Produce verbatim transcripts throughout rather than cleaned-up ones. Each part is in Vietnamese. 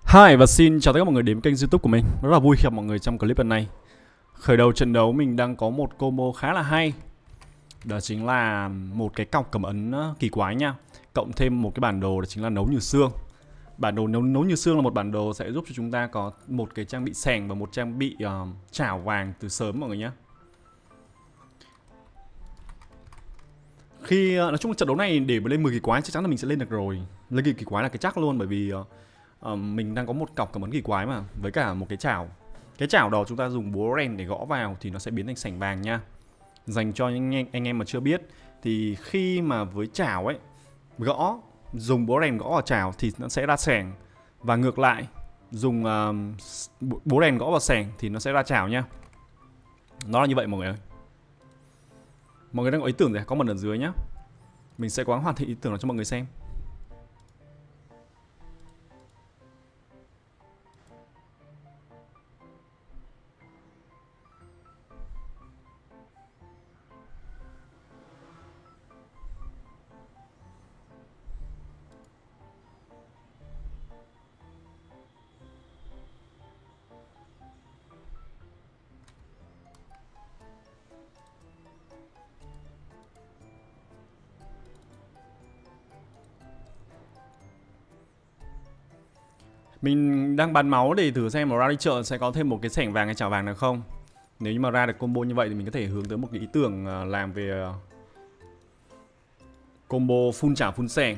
Hi và xin chào tất cả mọi người đến kênh YouTube của mình. Rất là vui khi gặp mọi người trong clip lần này. Khởi đầu trận đấu mình đang có một combo khá là hay. Đó chính là một cái cọc cầm ấn kỳ quái nha. Cộng thêm một cái bản đồ đó chính là nấu như xương. Bản đồ nấu, nấu như xương là một bản đồ sẽ giúp cho chúng ta có một cái trang bị sẻng và một trang bị uh, chảo vàng từ sớm mọi người nhé. Khi uh, nói chung trận đấu này để mà lên mười kỳ quái chắc chắn là mình sẽ lên được rồi. Lên kỳ quái là cái chắc luôn, bởi vì uh, uh, mình đang có một cọc cầm ấn kỳ quái mà, với cả một cái chảo. Cái chảo đó chúng ta dùng búa rèn để gõ vào thì nó sẽ biến thành sảnh vàng nha. Dành cho những anh em mà chưa biết thì khi mà với chảo ấy gõ, dùng búa rèn gõ vào chảo thì nó sẽ ra sẻng, và ngược lại dùng uh, búa rèn gõ vào sẻng thì nó sẽ ra chảo nha. Nó là như vậy mọi người ơi. Mọi người đang có ý tưởng gì? Comment ở dưới nhá. Mình sẽ cố gắng hoàn thiện ý tưởng đó cho mọi người xem. Mình đang bán máu để thử xem mà ra đi chợ sẽ có thêm một cái sảnh vàng hay chảo vàng nào không. Nếu như mà ra được combo như vậy thì mình có thể hướng tới một cái ý tưởng làm về combo full chảo full sẻng.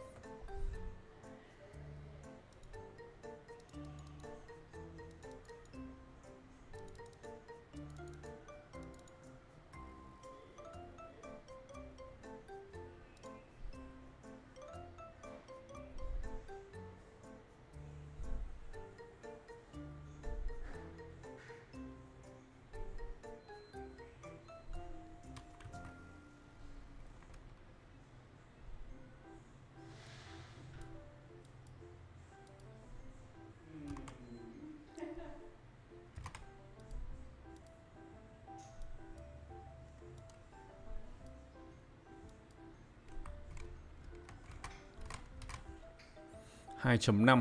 hai chấm năm.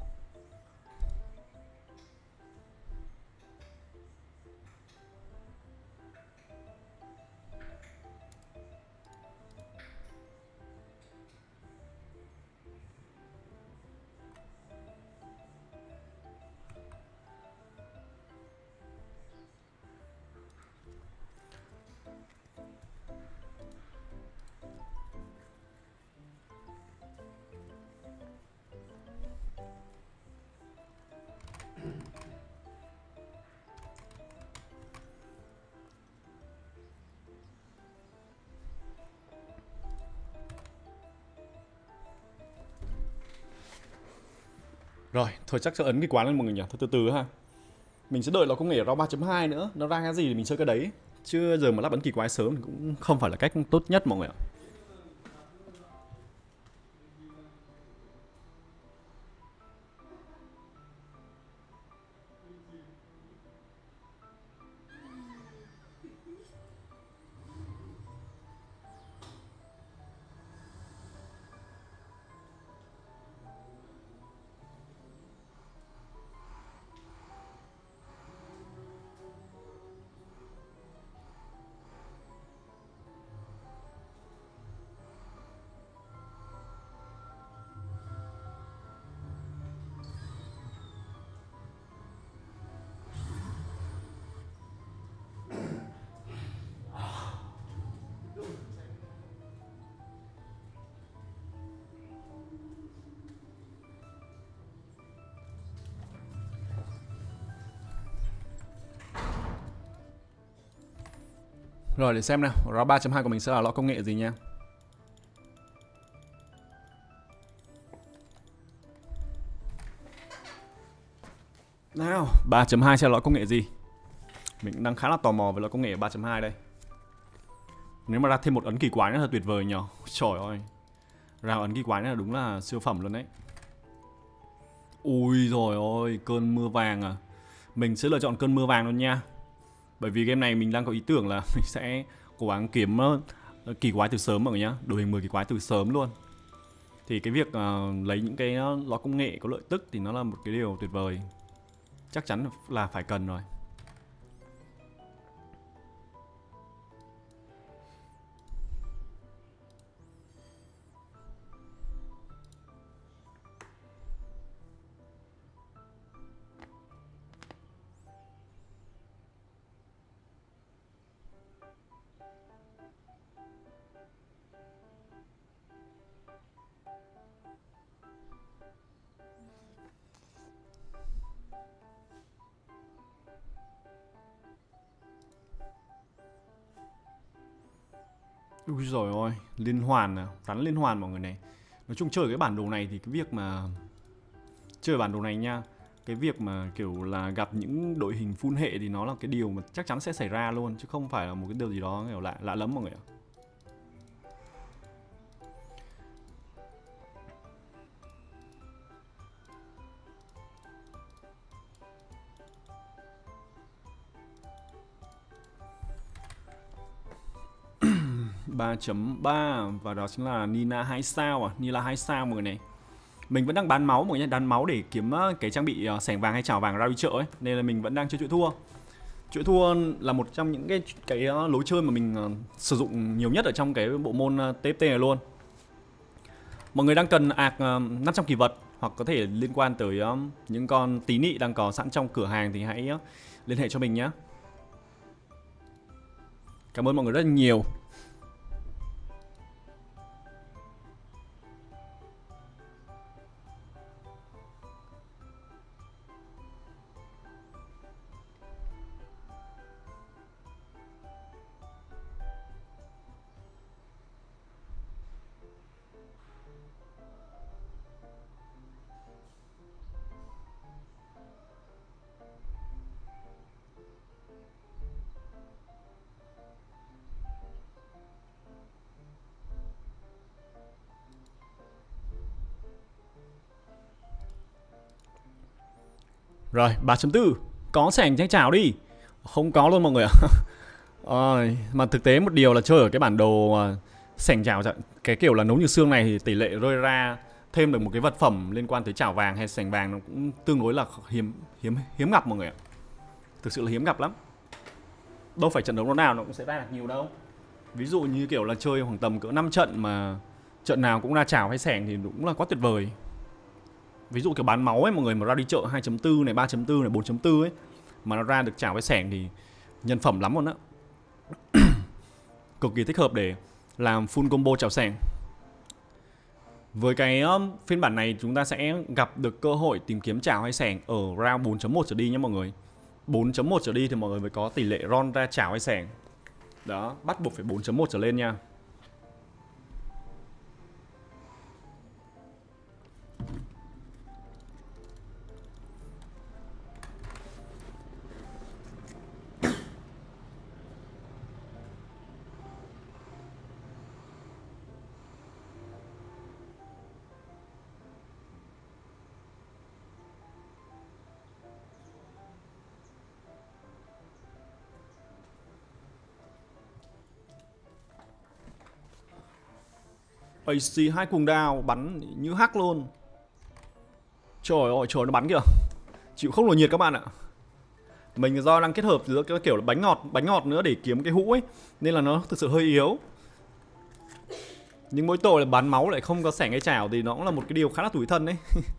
Rồi, thôi chắc sẽ ấn cái quán lên mọi người nhỉ. Thôi từ từ ha. Mình sẽ đợi nó công nghệ RAW ba chấm hai nữa. Nó ra cái gì thì mình chơi cái đấy. Chứ giờ mà lắp ấn kỳ quái sớm thì cũng không phải là cách tốt nhất mọi người ạ. Rồi để xem nào, RAW ba chấm hai của mình sẽ là loại công nghệ gì nha. Nào, ba chấm hai sẽ là loại công nghệ gì? Mình đang khá là tò mò về loại công nghệ ba chấm hai đây. Nếu mà ra thêm một ấn kỳ quái nữa là tuyệt vời nhỉ. Trời ơi. Ra ấn kỳ quái nữa là đúng là siêu phẩm luôn đấy. Ui rồi ôi, cơn mưa vàng à. Mình sẽ lựa chọn cơn mưa vàng luôn nha. Bởi vì game này mình đang có ý tưởng là mình sẽ cố gắng kiếm kỳ quái từ sớm mọi người nhá. Đội hình mười kỳ quái từ sớm luôn. Thì cái việc uh, lấy những cái ló công nghệ có lợi tức thì nó là một cái điều tuyệt vời. Chắc chắn là phải cần rồi. Ui rồi ôi, liên hoàn à, tán liên hoàn mọi người này. Nói chung chơi cái bản đồ này thì cái việc mà chơi bản đồ này nha, cái việc mà kiểu là gặp những đội hình full hệ thì nó là cái điều mà chắc chắn sẽ xảy ra luôn, chứ không phải là một cái điều gì đó kiểu lạ lạ lắm mọi người ạ. ba chấm ba và đó chính là Nina hai sao à, Nila hai sao mọi người này. Mình vẫn đang bán máu mọi người nhé, bán máu để kiếm cái trang bị sẻng vàng hay chảo vàng ra đi chợ ấy, nên là mình vẫn đang chơi chuỗi thua. Chuỗi thua là một trong những cái cái lối chơi mà mình uh, sử dụng nhiều nhất ở trong cái bộ môn uh, tê ép tê này luôn. Mọi người đang cần ạc uh, năm trăm kỳ vật hoặc có thể liên quan tới uh, những con tí nị đang có sẵn trong cửa hàng thì hãy uh, liên hệ cho mình nhé. Cảm ơn mọi người rất là nhiều. Rồi, ba chấm bốn. Có sẻng cháy chảo đi. Không có luôn mọi người ạ. À, mà thực tế một điều là chơi ở cái bản đồ uh, sẻng chảo, cái kiểu là nấu như xương này thì tỷ lệ rơi ra thêm được một cái vật phẩm liên quan tới chảo vàng hay sẻng vàng nó cũng tương đối là hiếm hiếm hiếm gặp mọi người ạ. Thực sự là hiếm gặp lắm. Đâu phải trận đấu nào nó cũng sẽ ra được nhiều đâu. Ví dụ như kiểu là chơi khoảng tầm cỡ năm trận mà trận nào cũng ra chảo hay sẻng thì cũng là quá tuyệt vời. Ví dụ kiểu bán máu ấy mọi người, mà ra đi chợ hai chấm bốn này, ba chấm bốn này, bốn chấm bốn ấy mà nó ra được chảo với sẻng thì nhân phẩm lắm luôn á. Cực kỳ thích hợp để làm full combo chảo sẻng. Với cái um, phiên bản này chúng ta sẽ gặp được cơ hội tìm kiếm chảo hay sẻng ở round bốn chấm một trở đi nhé mọi người. bốn chấm một trở đi thì mọi người mới có tỷ lệ ron ra chảo hay sẻng. Đó, bắt buộc phải bốn chấm một trở lên nha. a xê hai cuồng đao bắn như hắc luôn. Trời ơi, trời nó bắn kìa. Chịu không nổi nhiệt các bạn ạ. Mình do đang kết hợp giữa cái kiểu là bánh ngọt, bánh ngọt nữa để kiếm cái hũ ấy, nên là nó thực sự hơi yếu. Nhưng mỗi tội là bán máu lại không có sẻng hay chảo thì nó cũng là một cái điều khá là tủi thân đấy.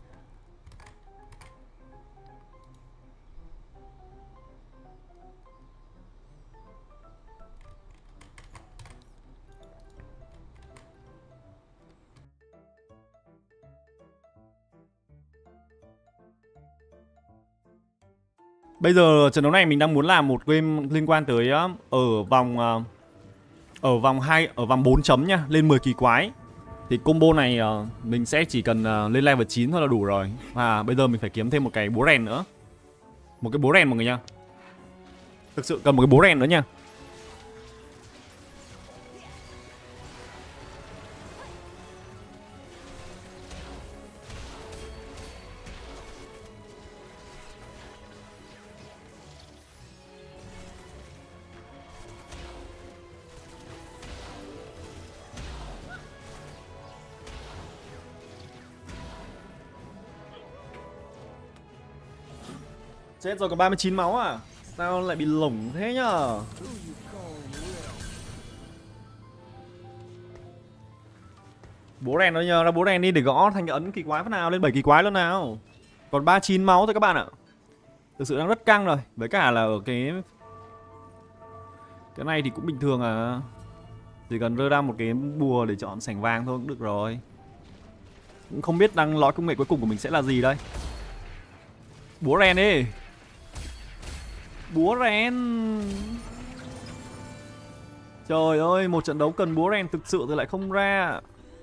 Bây giờ trận đấu này mình đang muốn làm một game liên quan tới ở vòng ở vòng hai, ở vòng bốn chấm nha, lên mười kỳ quái. Thì combo này mình sẽ chỉ cần lên level chín thôi là đủ rồi. À bây giờ mình phải kiếm thêm một cái búa rèn nữa. Một cái búa rèn mọi người nha. Thực sự cần một cái búa rèn nữa nha. Chết rồi, còn ba mươi chín máu à? Sao lại bị lủng thế nhở? Búa rèn thôi nhờ, ra búa rèn đi để gõ thành cái ấn kỳ quái phát nào, lên bảy kỳ quái luôn nào. Còn ba mươi chín máu thôi các bạn ạ. Thực sự đang rất căng rồi. Với cả là ở cái Cái này thì cũng bình thường à. Chỉ cần rơi ra một cái bùa để chọn sảnh vàng thôi cũng được rồi. Cũng không biết đang lõi công nghệ cuối cùng của mình sẽ là gì đây. Búa rèn đi. Búa rèn. Trời ơi, một trận đấu cần búa rèn thực sự thì lại không ra.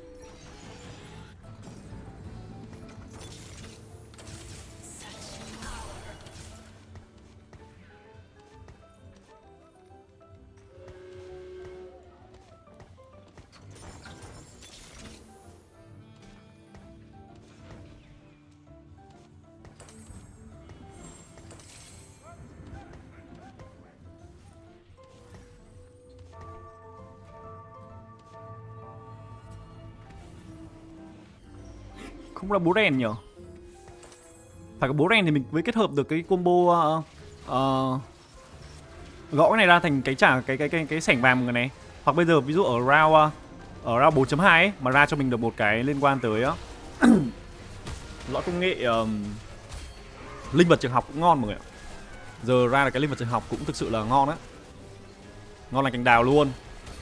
Không ra búa rèn nhở? Phải có búa rèn thì mình mới kết hợp được cái combo uh, uh, gõ cái này ra thành cái trả cái cái cái cái sảnh vàng người này. Hoặc bây giờ ví dụ ở round uh, ở round bốn chấm hai ấy mà ra cho mình được một cái liên quan tới uh, lõi công nghệ uh, linh vật trường học cũng ngon mọi người ạ. Giờ ra là cái linh vật trường học cũng thực sự là ngon á. Ngon là cành đào luôn.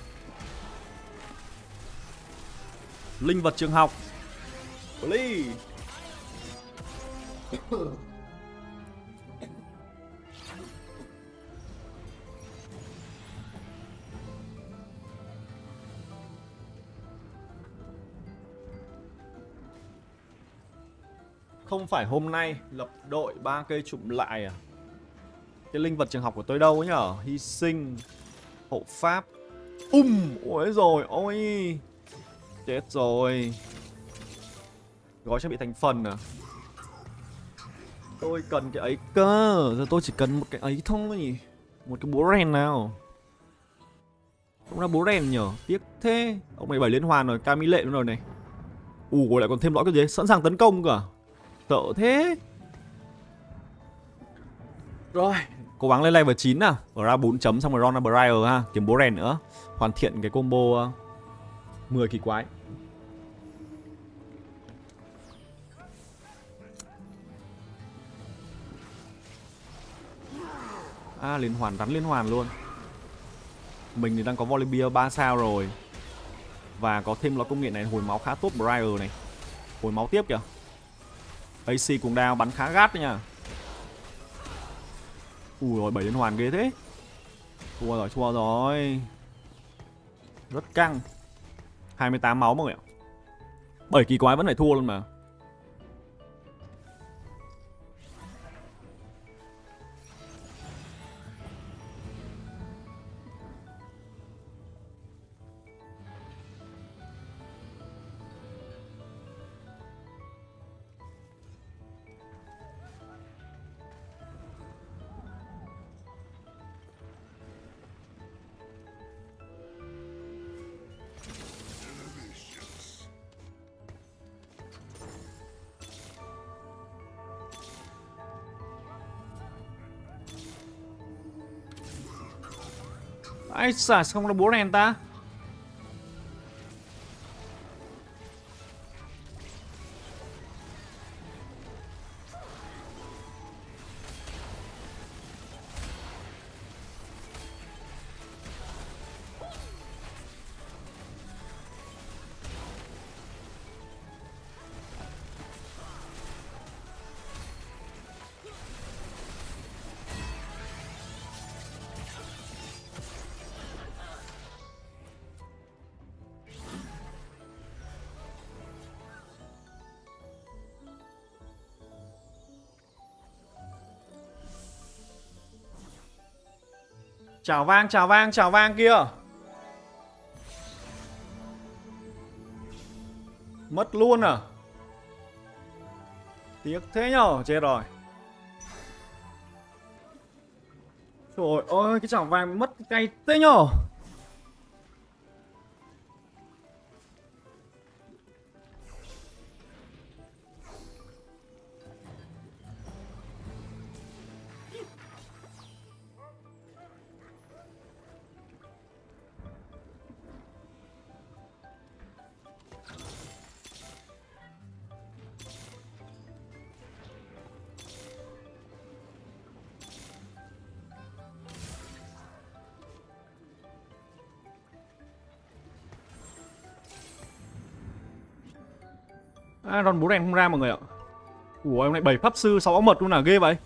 Linh vật trường học. Please. Không phải hôm nay lập đội ba cây trụm lại à? Cái linh vật trường học của tôi đâu ấy nhở? Hy sinh, hộ pháp. Um, ôi rồi, ôi. Chết rồi. Gói sẽ bị thành phần à? Tôi cần cái ấy cơ. Giờ tôi chỉ cần một cái ấy thôi. Một cái búa rèn nào. Không ra búa rèn nhở? Tiếc thế. Ông này bảy liên hoàn rồi, cam mỹ lệ luôn rồi này. Ủa lại còn thêm lõi cái gì? Sẵn sàng tấn công cả. Sợ thế. Rồi, cố gắng lên level chín nào. Ở ra bốn chấm xong rồi Ron Briar ha. Kiếm búa rèn nữa. Hoàn thiện cái combo uh, mười kỳ quái. À, liên hoàn, rắn liên hoàn luôn. Mình thì đang có Volibear ba sao rồi. Và có thêm lõi công nghệ này, hồi máu khá tốt Briar này. Hồi máu tiếp kìa. a xê cùng đao bắn khá gắt đấy nha. Ui rồi, bảy liên hoàn ghê thế. Thua rồi, thua rồi. Rất căng. hai mươi tám máu mọi người ạ. bảy kỳ quái vẫn phải thua luôn mà. Ai xả xong là búa rèn ta. Chào vang, chào vang, chào vang kia. Mất luôn à? Tiếc thế nhở, chết rồi. Trời ơi, cái chảo vàng mất cay thế nhở. À, Ron bố đèn không ra mọi người ạ. Ủa ông này bảy pháp sư sáu óng mật luôn à, ghê vậy.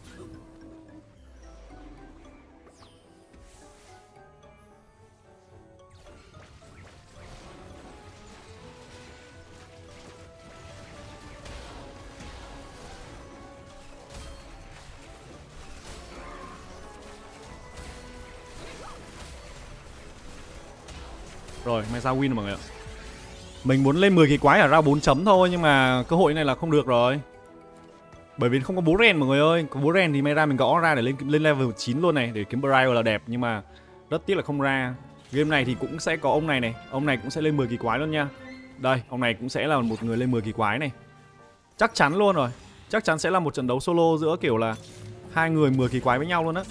Rồi, may sao win rồi mọi người ạ. Mình muốn lên mười cái quái ở round bốn chấm thôi, nhưng mà cơ hội này là không được rồi. Bởi vì không có bố rèn mọi người ơi. Có bố rèn thì may ra mình gõ ra để lên lên level chín luôn này, để kiếm Briar là đẹp. Nhưng mà rất tiếc là không ra. Game này thì cũng sẽ có ông này này. Ông này cũng sẽ lên mười kỳ quái luôn nha. Đây, ông này cũng sẽ là một người lên mười kỳ quái này. Chắc chắn luôn rồi. Chắc chắn sẽ là một trận đấu solo giữa kiểu là hai người mười kỳ quái với nhau luôn á.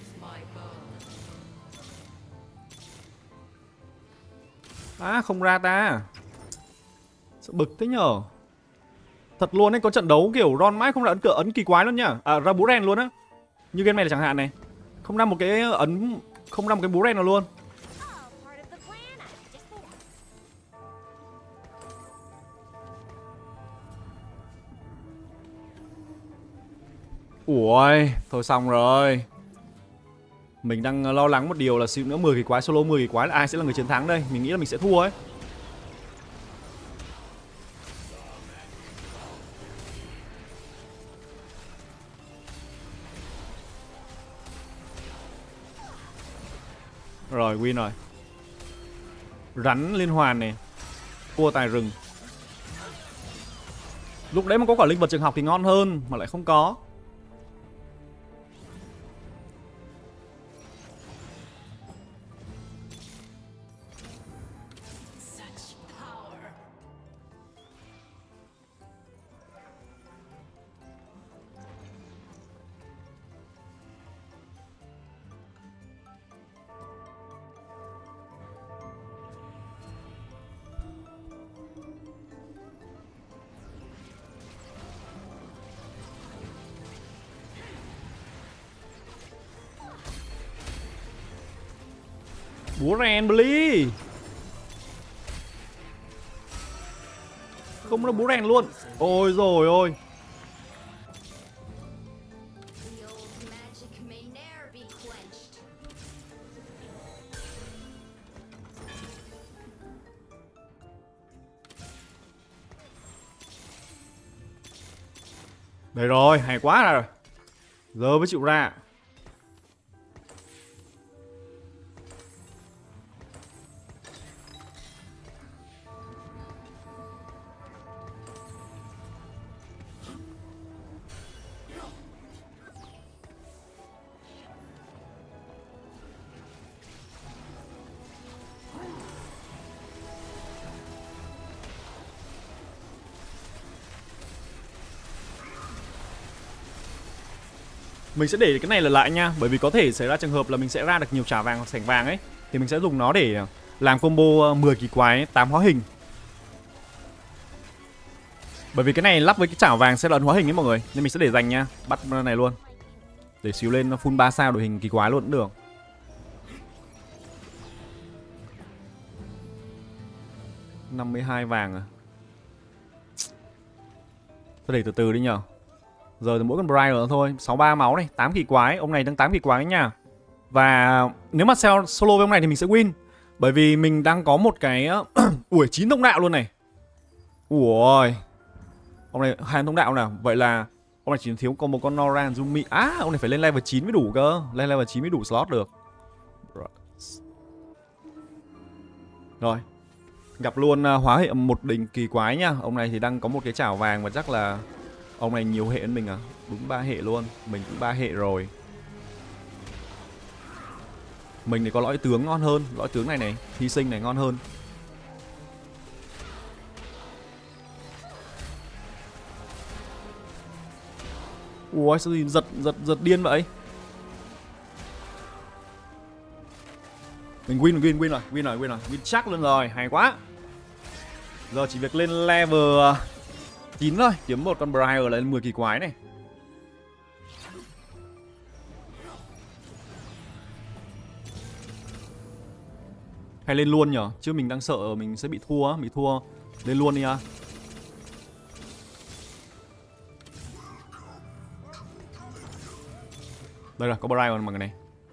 À không ra ta. Sợ bực thế nhở. Thật luôn ấy, có trận đấu kiểu Ron mãi không ra ấn cửa ấn kỳ quái luôn nhá. À ra bú rèn luôn á. Như game này là chẳng hạn này. Không ra một cái ấn, không ra một cái bú rèn nào luôn. Ui, thôi xong rồi. Mình đang lo lắng một điều là xíu nữa mười kỳ quái, solo mười kỳ quái là ai sẽ là người chiến thắng đây. Mình nghĩ là mình sẽ thua ấy. Rồi win rồi. Rắn liên hoàn này. Cua tài rừng. Lúc đấy mà có quả linh vật trường học thì ngon hơn, mà lại không có. Búa rèn Bli. Không có búa rèn luôn. Ôi rồi ôi. Đây rồi, hay quá rồi. Giờ mới chịu ra. Mình sẽ để cái này là lại nha. Bởi vì có thể xảy ra trường hợp là mình sẽ ra được nhiều chả vàng hoặc sảnh vàng ấy. Thì mình sẽ dùng nó để làm combo mười kỳ quái tám hóa hình. Bởi vì cái này lắp với cái chảo vàng sẽ là ấn hóa hình ấy mọi người. Nên mình sẽ để dành nha. Bắt này luôn. Để xíu lên full ba sao đội hình kỳ quái luôn cũng được. năm mươi hai vàng à. Tôi để từ từ đi nhờ. Giờ thì mỗi con Briar nữa thôi. sáu mươi ba máu này, tám kỳ quái. Ông này đang tám kỳ quái nha. Và nếu mà solo với ông này thì mình sẽ win. Bởi vì mình đang có một cái ủi chín thông đạo luôn này. Ủi. Ông này hai thông đạo nào. Vậy là ông này chỉ thiếu có một con Noran Zumi. À ông này phải lên level chín mới đủ cơ. Lên level chín mới đủ slot được. Rồi. Gặp luôn hóa hệ một đỉnh kỳ quái nha. Ông này thì đang có một cái chảo vàng và chắc là ông này nhiều hệ hơn mình à. Đúng ba hệ luôn. Mình cũng ba hệ rồi. Mình thì có lõi tướng ngon hơn. Lõi tướng này này, hy sinh này ngon hơn. Ủa sao gì giật giật giật điên vậy. Mình win win win rồi, win rồi, win rồi, win chắc luôn rồi, hay quá. Giờ chỉ việc lên level chín thôi, kiếm một con Briar lên mười kỳ quái này. Hay lên luôn nhở, chứ mình đang sợ mình sẽ bị thua, bị thua. Lên luôn đi à. Đây rồi, có Brian mọi người này.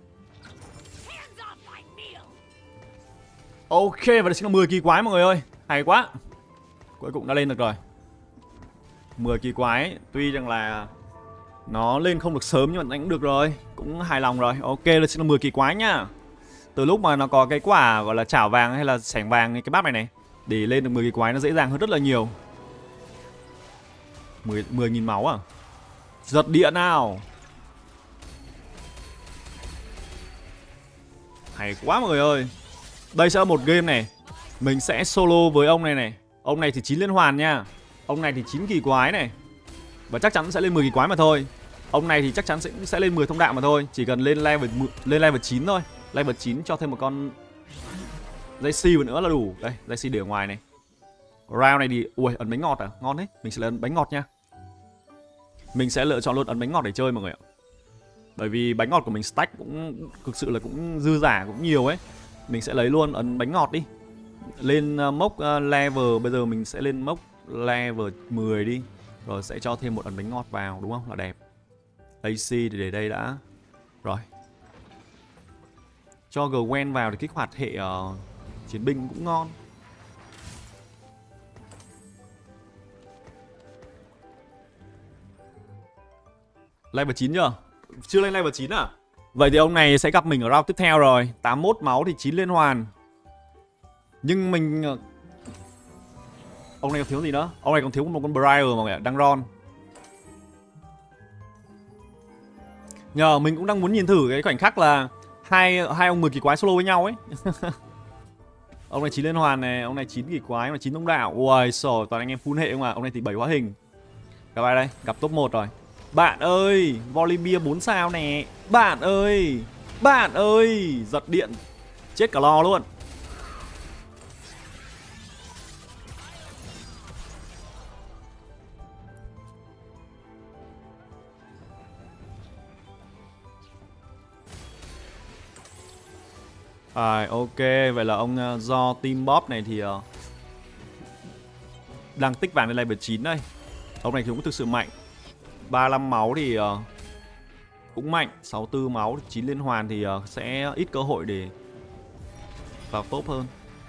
Ok, và đây chính là mười kỳ quái mọi người ơi. Hay quá. Cuối cùng đã lên được rồi. mười kỳ quái, tuy rằng là nó lên không được sớm nhưng mà đánh cũng được rồi. Cũng hài lòng rồi. Ok, đây chính là mười kỳ quái nhá. Từ lúc mà nó có cái quả gọi là chảo vàng hay là sảnh vàng cái bát này này, để lên được mười kỳ quái nó dễ dàng hơn rất là nhiều. mười nghìn máu à? Giật điện nào. Hay quá mọi người ơi. Đây sẽ là một game này. Mình sẽ solo với ông này này. Ông này thì chín liên hoàn nha. Ông này thì chín kỳ quái này. Và chắc chắn sẽ lên mười kỳ quái mà thôi. Ông này thì chắc chắn sẽ, sẽ lên mười thông đạo mà thôi. Chỉ cần lên level lên level chín thôi. Level chín cho thêm một con dây xi nữa là đủ. Đây, dây xi để ở ngoài này. Round này thì ui, ấn bánh ngọt à? Ngon đấy. Mình sẽ ấn bánh ngọt nha. Mình sẽ lựa chọn luôn ấn bánh ngọt để chơi mọi người ạ. Bởi vì bánh ngọt của mình stack cũng thực sự là cũng dư giả, cũng nhiều ấy. Mình sẽ lấy luôn ấn bánh ngọt đi. Lên uh, mốc uh, level, bây giờ mình sẽ lên mốc level mười đi. Rồi sẽ cho thêm một ấn bánh ngọt vào, đúng không? Là đẹp. a xê thì để đây đã. Rồi. Cho Gwen vào để kích hoạt hệ uh, chiến binh cũng ngon. Level chín chưa? Chưa lên level chín à? Vậy thì ông này sẽ gặp mình ở round tiếp theo rồi. Tám mươi mốt máu thì chín liên hoàn. Nhưng mình... Ông này còn thiếu gì nữa? Ông này còn thiếu một con Briar mà mọi người ạ, đang ron. Nhờ mình cũng đang muốn nhìn thử cái khoảnh khắc là hai hai ông mười kỳ quái solo với nhau ấy. Ông này chín liên hoàn này, ông này chín kỳ quái, ông này chín thông đạo. Ui xồi, toàn anh em full hệ không à. Ông này thì bảy hóa hình. Gặp ai đây? Gặp top một rồi. Bạn ơi, Volibear bốn sao nè. Bạn ơi, bạn ơi, giật điện chết cả lò luôn. À, ok, vậy là ông uh, do team Bob này thì uh, đang tích vàng lên level chín đây. Ông này thì cũng thực sự mạnh. ba mươi lăm máu thì uh, cũng mạnh. Sáu mươi tư máu, chín liên hoàn thì uh, sẽ ít cơ hội để vào top hơn.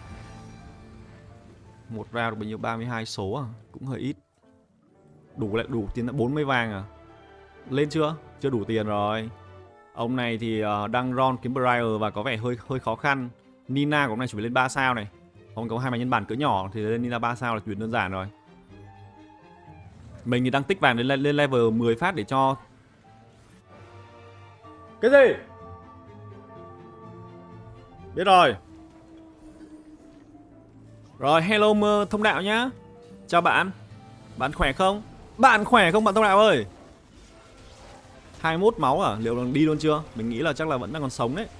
Một round được bao nhiêu? ba mươi hai số à? Cũng hơi ít. Đủ lại đủ tiền bốn mươi vàng à? Lên chưa? Chưa đủ tiền rồi. Ông này thì uh, đang ron kiếm Briar và có vẻ hơi hơi khó khăn. Nina của ông này chỉ phải lên ba sao này. Ông có hai máy nhân bản cỡ nhỏ thì lên Nina ba sao là chuyện đơn giản rồi. Mình thì đang tích vàng lên, lên level mười phát để cho... Cái gì? Biết rồi. Rồi, hello mơ thông đạo nhá. Chào bạn. Bạn khỏe không? Bạn khỏe không bạn thông đạo ơi? hai mươi mốt máu à? Liệu là đi luôn chưa? Mình nghĩ là chắc là vẫn đang còn sống đấy.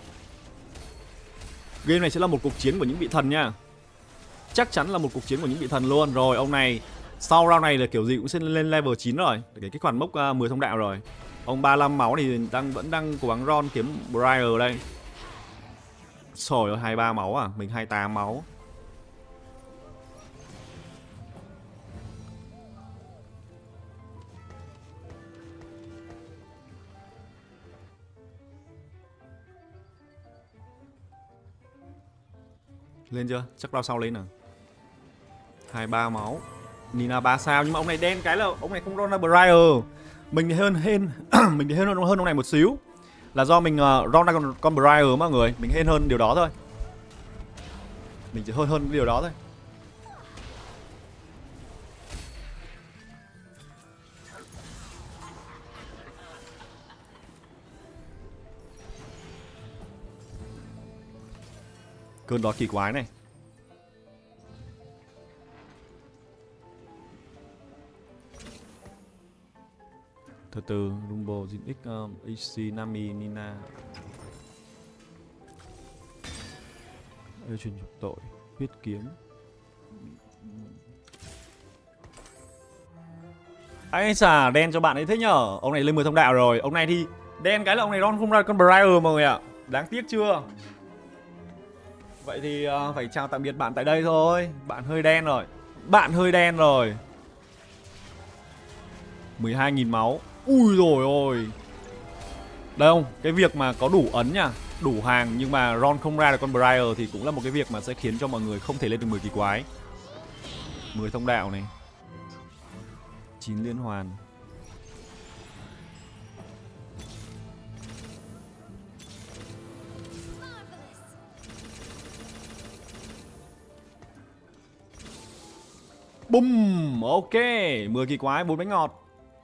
Game này sẽ là một cuộc chiến của những vị thần nha. Chắc chắn là một cuộc chiến của những vị thần luôn. Rồi, ông này sau round này là kiểu gì cũng sẽ lên level chín rồi. Để cái khoản mốc uh, mười thông đạo rồi. Ông ba mươi lăm máu thì đang vẫn đang cố gắng ron kiếm Briar đây. Trời ơi, hai mươi ba máu à? Mình hai mươi tám máu. Lên chưa? Chắc round sau lên nào. hai mươi ba máu. Nina ba sao nhưng mà ông này đen cái là ông này không ron ra Briar. Mình thì hơn hên mình thì hơn hơn ông này một xíu. Là do mình uh, ron ra con, con Briar mọi người, mình hên hơn điều đó thôi. Mình chỉ hơn hơn điều đó thôi. Cơn đó kỳ quái này. Từ từ, Rumble, Zinx, um, a xê, Nami, Nina. Ê, truyền trục tội, huyết kiếm. Anh xà, đen cho bạn ấy thế nhở. Ông này lên mười thông đạo rồi. Ông này thì đen cái là ông này ron không ra con Briar mọi người ạ. Đáng tiếc chưa? Vậy thì uh, phải chào tạm biệt bạn tại đây thôi. Bạn hơi đen rồi. Bạn hơi đen rồi. mười hai nghìn máu. Ui rồi ôi. Đây không? Cái việc mà có đủ ấn nha, đủ hàng nhưng mà Ron không ra được con Briar thì cũng là một cái việc mà sẽ khiến cho mọi người không thể lên được mười kỳ quái. mười thông đạo này. chín liên hoàn. Bum, ok, mười kỳ quái, bốn bánh ngọt.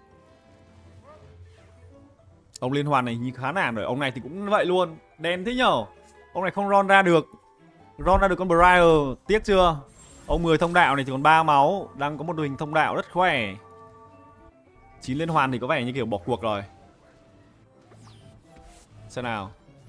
Ông liên hoàn này nhìn khá nản rồi, ông này thì cũng vậy luôn. Đen thế nhở. Ông này không ron ra được. Ron ra được con Briar, tiếc chưa? Ông mười thông đạo này chỉ còn ba máu, đang có một đội hình thông đạo rất khỏe. chín liên hoàn thì có vẻ như kiểu bỏ cuộc rồi. Xem nào.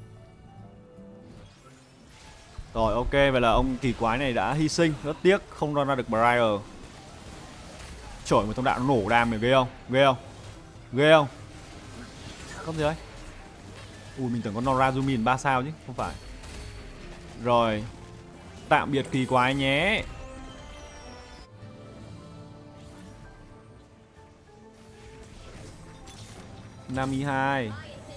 Rồi ok, vậy là ông kỳ quái này đã hy sinh, rất tiếc không ron ra được Briar. Trời, một thông đạo nó nổ đam này, ghê không? Ghê không? Ghê không? Không gì đấy. Ui, mình tưởng con Norazumin ba sao chứ, không phải. Rồi. Tạm biệt kỳ quái nhé. Nami hai.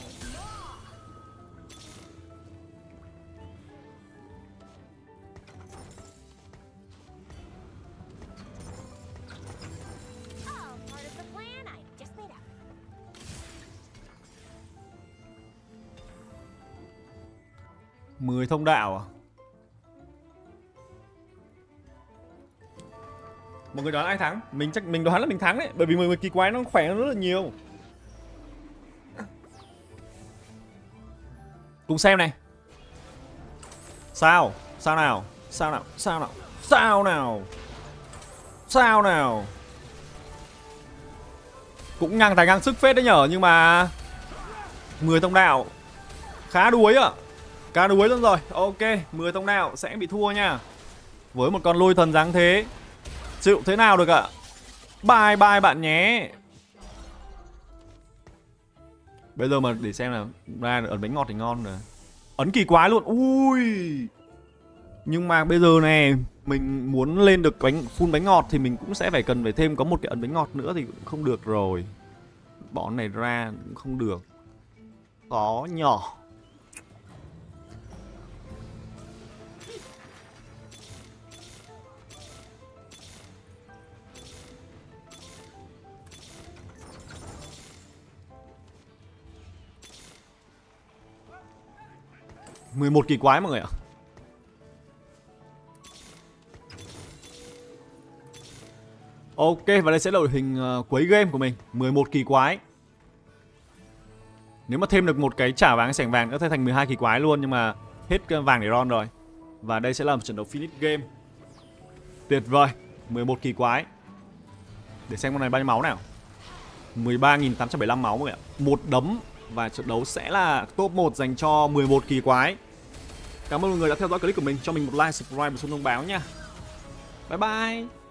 mười thông đạo à? Mọi người đoán ai thắng? Mình chắc mình đoán là mình thắng đấy, bởi vì mười kỳ quái nó khỏe hơn rất là nhiều. Cùng xem này. Sao? Sao nào? Sao nào? Sao nào? Sao nào? Sao nào? Cũng ngang tài ngang sức phết đấy nhở, nhưng mà mười thông đạo khá đuối ạ. À. Cá đuối luôn rồi. Ok, mười thông đạo sẽ bị thua nha. Với một con lôi thần dáng thế. Chịu thế nào được ạ? À? Bye bye bạn nhé. Bây giờ mà để xem là ra ấn bánh ngọt thì ngon rồi. Ấn kỳ quái luôn. Ui. Nhưng mà bây giờ này mình muốn lên được bánh full bánh ngọt thì mình cũng sẽ phải cần phải thêm có một cái ấn bánh ngọt nữa thì cũng không được rồi. Bỏ này ra cũng không được. Có nhỏ. mười một kỳ quái mọi người ạ. Ok, và đây sẽ là đội hình uh, cuối game của mình. mười một kỳ quái. Nếu mà thêm được một cái chả vàng sảnh vàng nó sẽ thành mười hai kỳ quái luôn. Nhưng mà hết vàng để ron rồi. Và đây sẽ là một trận đấu finish game. Tuyệt vời. mười một kỳ quái. Để xem con này bao nhiêu máu nào. mười ba nghìn tám trăm bảy mươi lăm máu mọi người ạ. Một đấm. Và trận đấu sẽ là top một dành cho mười một kỳ quái. Cảm ơn mọi người đã theo dõi clip của mình. Cho mình một like, subscribe và xuân thông báo nha. Bye bye.